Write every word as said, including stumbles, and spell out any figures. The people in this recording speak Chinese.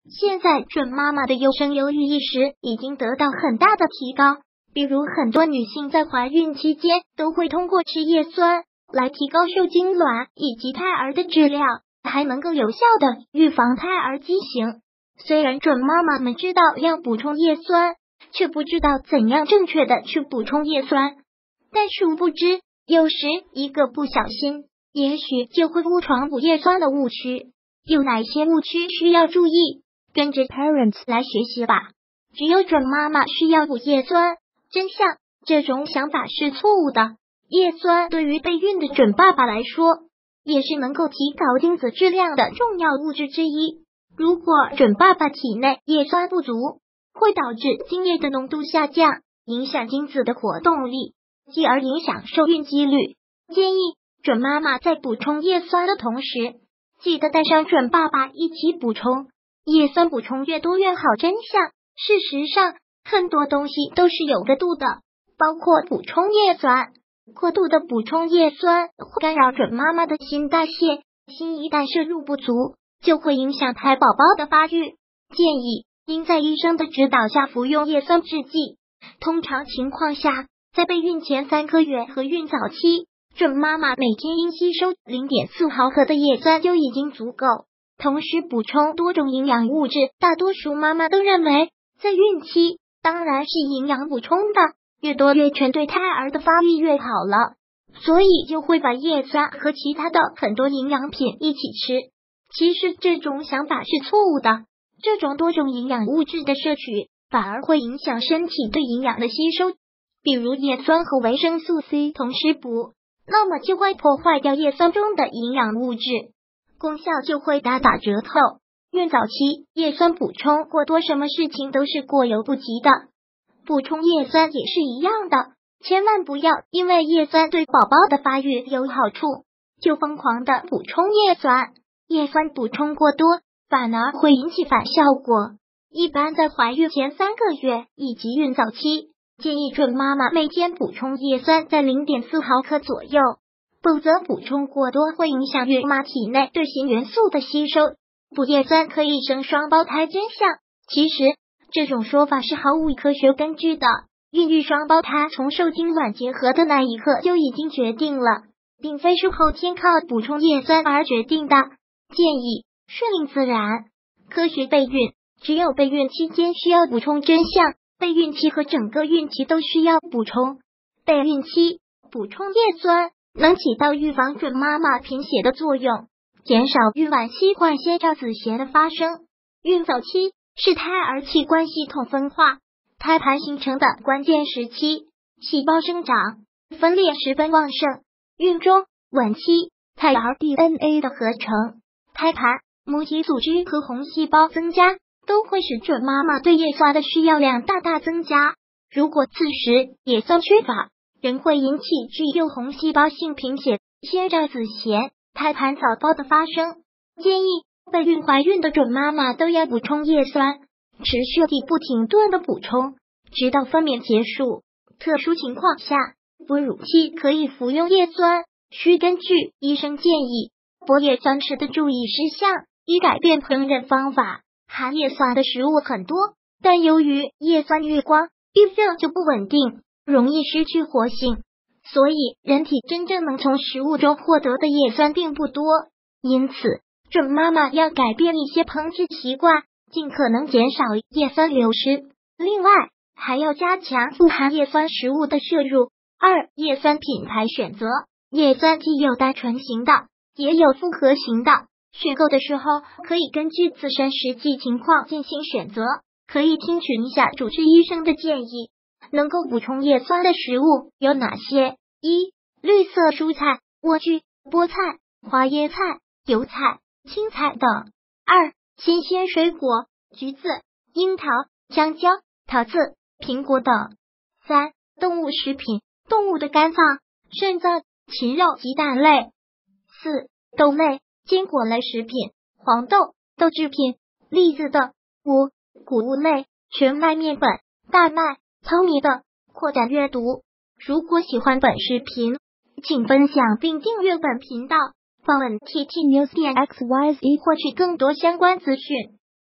现在准妈妈的优生优育意识已经得到很大的提高，比如很多女性在怀孕期间都会通过吃叶酸来提高受精卵以及胎儿的质量，还能够有效的预防胎儿畸形。虽然准妈妈们知道要补充叶酸，却不知道怎样正确的去补充叶酸，但殊不知有时一个不小心，也许就会误闯补叶酸的误区。有哪些误区需要注意？跟着 Parents 来学习吧。只有准妈妈需要补叶酸，真相，这种想法是错误的。叶酸对于备孕的准爸爸来说，也是能够提高精子质量的重要物质之一。如果准爸爸体内叶酸不足，会导致精液的浓度下降，影响精子的活动力，继而影响受孕几率。建议准妈妈在补充叶酸的同时，记得带上准爸爸一起补充。叶酸补充越多越好，真相，事实上，很多东西都是有个度的，包括补充叶酸。过度的补充叶酸会干扰准妈妈的新代谢，新一旦摄入不足，就会影响胎宝宝的发育。建议应在医生的指导下服用叶酸制剂。通常情况下，在备孕前三个月和孕早期，准妈妈每天应吸收 零点四毫克的叶酸就已经足够。同时补充多种营养物质，大多数妈妈都认为，在孕期当然是营养补充的，越多越全，对胎儿的发育越好了，所以就会把叶酸和其他的很多营养品一起吃。其实这种想法是错误的，这种多种营养物质的摄取反而会影响身体对营养的吸收，比如叶酸和维生素 C 同时补，那么就会破坏掉叶酸中的营养物质，功效就会大打折扣。孕早期叶酸补充过多，什么事情都是过犹不及的，补充叶酸也是一样的，千万不要因为叶酸对宝宝的发育有好处，就疯狂的补充叶酸。叶酸补充过多，反而会引起反效果。一般在怀孕前三个月以及孕早期，建议准妈妈每天补充叶酸在 零点四毫克左右，否则补充过多会影响孕妈体内对锌元素的吸收。补叶酸可以生双胞胎，真相，其实这种说法是毫无科学根据的。孕育双胞胎从受精卵结合的那一刻就已经决定了，并非是后天靠补充叶酸而决定的。建议顺应自然，科学备孕，只有备孕期间需要补充，真相，备孕期和整个孕期都需要补充。备孕期补充叶酸能起到预防准妈妈贫血的作用，减少孕晚期患先兆子痫的发生。孕早期是胎儿器官系统分化、胎盘形成的关键时期，细胞生长、分裂十分旺盛。孕中、晚期，胎儿 D N A 的合成、胎盘、母体组织和红细胞增加，都会使准妈妈对叶酸的需要量大大增加。如果此时叶酸缺乏，仍会引起具有红细胞性贫血、先兆子痫、胎盘早胞的发生。建议备孕怀孕的准妈妈都要补充叶酸，持续地不停顿的补充，直到分娩结束。特殊情况下，哺乳期可以服用叶酸，需根据医生建议。补叶酸时的注意事项：一、改变烹饪方法。含叶酸的食物很多，但由于叶酸遇光、遇热就不稳定，容易失去活性，所以人体真正能从食物中获得的叶酸并不多。因此，准妈妈要改变一些烹制习惯，尽可能减少叶酸流失。另外，还要加强富含叶酸食物的摄入。二、叶酸品牌选择。叶酸既有单纯型的，也有复合型的。选购的时候，可以根据自身实际情况进行选择，可以听取一下主治医生的建议。能够补充叶酸的食物有哪些？一、绿色蔬菜，莴苣、菠菜、花椰菜、油菜、青菜等。二、新鲜水果，橘子、樱桃、香蕉、桃子、苹果等。三、动物食品，动物的肝脏、肾脏、禽肉及蛋类。四、豆类、坚果类食品，黄豆、豆制品、栗子等。五、谷物类，全麦面粉、大麦、糙米等。扩展阅读，如果喜欢本视频，请分享并订阅本频道，访问 T T News 点 X Y Z 获取更多相关资讯。